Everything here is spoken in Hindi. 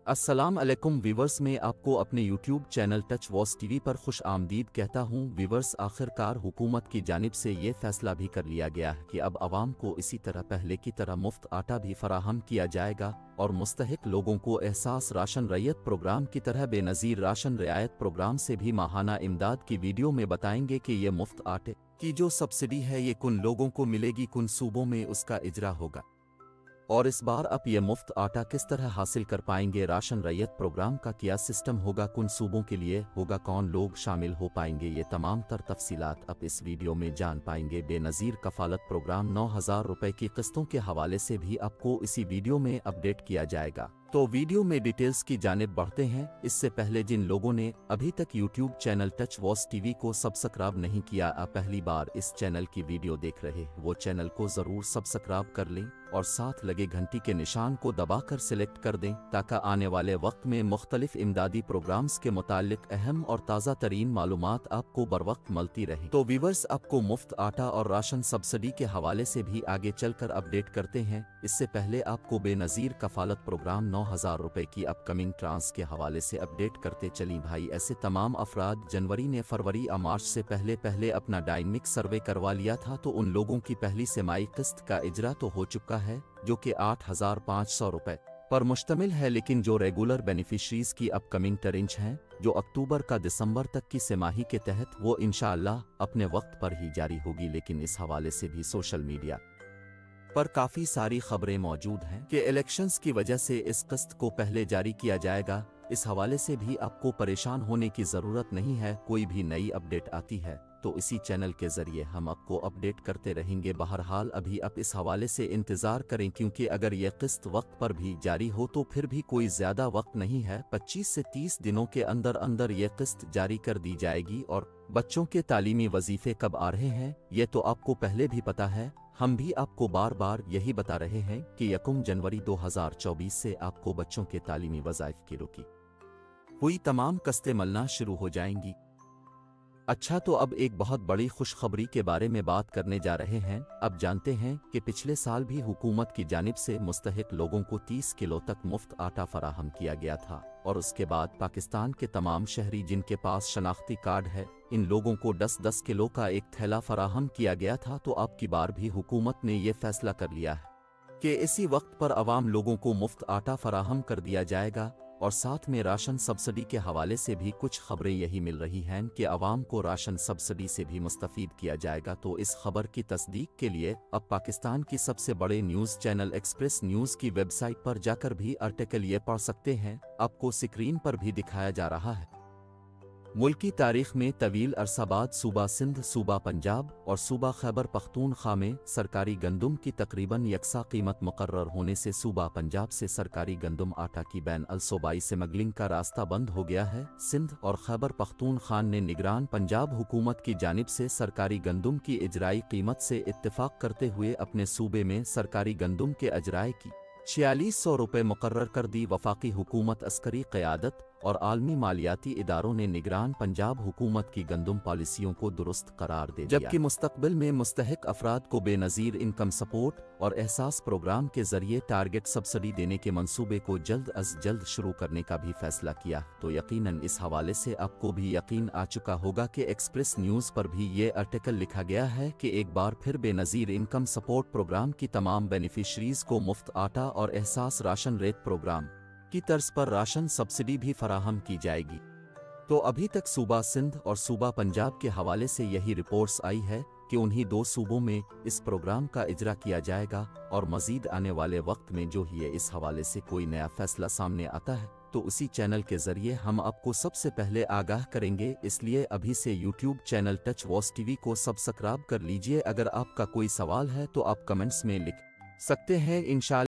अस्सलाम अलैकुम वीवर्स, में आपको अपने यूट्यूब चैनल टच वॉस टीवी पर खुश आमदीद कहता हूँ। वीवर्स, आखिरकार हुकूमत की जानिब से ये फैसला भी कर लिया गया है कि अब आवाम को इसी तरह पहले की तरह मुफ्त आटा भी फराहम किया जाएगा और मुस्तहिक लोगों को एहसास राशन रैयत प्रोग्राम की तरह बेनज़ीर राशन रियायत प्रोग्राम से भी माहाना इमदाद की वीडियो में बताएंगे कि ये मुफ्त आटे की जो सब्सिडी है ये कुन लोगों को मिलेगी, कुन सूबों में उसका इजरा होगा और इस बार अब ये मुफ्त आटा किस तरह हासिल कर पाएंगे। राशन रैयत प्रोग्राम का क्या सिस्टम होगा, कुन सूबों के लिए होगा, कौन लोग शामिल हो पाएंगे, ये तमाम तर तफसीलात अब इस वीडियो में जान पाएंगे। बेनज़ीर कफालत प्रोग्राम 9,000 रुपए की किस्तों के हवाले से भी आपको इसी वीडियो में अपडेट किया जाएगा। तो वीडियो में डिटेल्स की जानिब बढ़ते हैं। इससे पहले जिन लोगों ने अभी तक यूट्यूब चैनल टच वॉस टीवी को सब्सक्राइब नहीं किया, पहली बार इस चैनल की वीडियो देख रहे वो चैनल को ज़रूर सब्सक्राइब कर लें और साथ लगे घंटी के निशान को दबाकर सिलेक्ट कर दें ताकि आने वाले वक्त में मुख्तलिफ इमदादी प्रोग्राम्स के मुतालिक अहम और ताज़ा तरीन मालूमात आपको बर वक्त मिलती रहे। तो व्यूअर्स, आपको मुफ्त आटा और राशन सब्सिडी के हवाले से भी आगे चलकर अपडेट करते हैं। इससे पहले आपको बेनज़ीर कफालत प्रोग्राम 9,000 रुपए की अपकमिंग ट्रांस के हवाले से अपडेट करते चली भाई। ऐसे तमाम अफराद जनवरी ने फरवरी या मार्च से पहले अपना डायनेमिक सर्वे करवा लिया था, तो उन लोगों की पहली सेमाई किस्त का इजरा तो हो चुका है जो कि 8,500 रुपए पर मुश्तमिल है, लेकिन जो रेगुलर बेनिफिशरीज की अपकमिंग ट्रांच हैं जो अक्टूबर का दिसंबर तक की सेमाही के तहत, वो इंशाअल्लाह अपने वक्त पर ही जारी होगी। लेकिन इस हवाले से भी सोशल मीडिया पर काफ़ी सारी खबरें मौजूद हैं कि इलेक्शंस की वजह से इस किस्त को पहले जारी किया जाएगा। इस हवाले से भी आपको परेशान होने की ज़रूरत नहीं है। कोई भी नई अपडेट आती है तो इसी चैनल के ज़रिए हम आपको अपडेट करते रहेंगे। बहरहाल अभी आप इस हवाले से इंतज़ार करें, क्योंकि अगर यह किस्त वक्त पर भी जारी हो तो फिर भी कोई ज़्यादा वक्त नहीं है। 25 से 30 दिनों के अंदर अंदर यह किस्त जारी कर दी जाएगी। और बच्चों के तालीमी वजीफ़े कब आ रहे हैं ये तो आपको पहले भी पता है। हम भी आपको बार बार यही बता रहे हैं कि 1 जनवरी 2024 से आपको बच्चों के तालीमी वज़ाइफ की रुकी हुई तमाम किस्तें मिलना शुरू हो जाएंगी। अच्छा, तो अब एक बहुत बड़ी खुशखबरी के बारे में बात करने जा रहे हैं। अब जानते हैं कि पिछले साल भी हुकूमत की जानिब से मुस्तहिक लोगों को 30 किलो तक मुफ्त आटा फराहम किया गया था और उसके बाद पाकिस्तान के तमाम शहरी जिनके पास शनाख्ती कार्ड है, इन लोगों को 10-10 किलो का एक थैला फराहम किया गया था। तो अब की बार भी हुकूमत ने यह फैसला कर लिया है कि इसी वक्त पर आवाम लोगों को मुफ्त आटा फराहम कर दिया जाएगा। और साथ में राशन सब्सिडी के हवाले से भी कुछ खबरें यही मिल रही हैं कि आवाम को राशन सब्सिडी से भी मुस्तफ़ीद किया जाएगा। तो इस खबर की तस्दीक के लिए अब पाकिस्तान की सबसे बड़े न्यूज़ चैनल एक्सप्रेस न्यूज़ की वेबसाइट पर जाकर भी आर्टिकल ये पढ़ सकते हैं। आपको स्क्रीन पर भी दिखाया जा रहा है। मुल्की तारीख में तवील अरसा बाद सूबा सिंध, सूबा पंजाब और सूबा खैबर पख्तूनख्वा में सरकारी गंदम की तकरीबन यकसा कीमत मुकर्रर होने से सूबा पंजाब से सरकारी गंदम आटा की बैन अलसूबाई स्मगलिंग का रास्ता बंद हो गया है। सिंध और खैबर पख्तूनख्वा ने निगरान पंजाब हुकूमत की जानिब से सरकारी गंदम की इजराई कीमत से इत्तेफाक करते हुए अपने सूबे में सरकारी गंदम के अजराए की 4600 रुपये मुकर्रर कर दी। वफाकी हुकूमत, अस्करी क़यादत और आलमी मालियाती इदारों ने निगरान पंजाब हुकूमत की गंदम पॉलिसियों को दुरुस्त करार दे दिया, जबकि मुस्तकबिल में मुस्तहिक अफराद को बेनज़ीर इनकम सपोर्ट और एहसास प्रोग्राम के जरिए टारगेट सब्सिडी देने के मंसूबे को जल्द अज जल्द शुरू करने का भी फैसला किया। तो यकीनन इस हवाले से आपको भी यकीन आ चुका होगा कि एक्सप्रेस न्यूज़ पर भी ये आर्टिकल लिखा गया है कि एक बार फिर बेनज़ीर इनकम सपोर्ट प्रोग्राम की तमाम बेनिफिशरीज को मुफ्त आटा और एहसास राशन रेट प्रोग्राम की तर्ज पर राशन सब्सिडी भी फराहम की जाएगी। तो अभी तक सूबा सिंध और सूबा पंजाब के हवाले से यही रिपोर्ट्स आई है कि उन्हीं दो सूबों में इस प्रोग्राम का इजरा किया जाएगा और मजीद आने वाले वक्त में जो ही इस हवाले से कोई नया फैसला सामने आता है तो उसी चैनल के जरिए हम आपको सबसे पहले आगाह करेंगे। इसलिए अभी से यूट्यूब चैनल टच वॉस टीवी को सब्सक्राइब कर लीजिए। अगर आपका कोई सवाल है तो आप कमेंट्स में लिख सकते हैं। इंशाअल्लाह